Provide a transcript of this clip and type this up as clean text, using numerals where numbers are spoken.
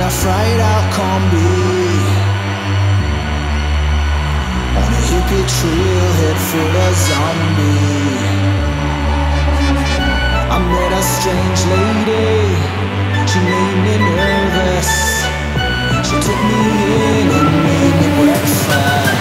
a fried out combi on a hippie trailhead full of zombie. I met a strange lady, she made me nervous. She took me in and made me breakfast.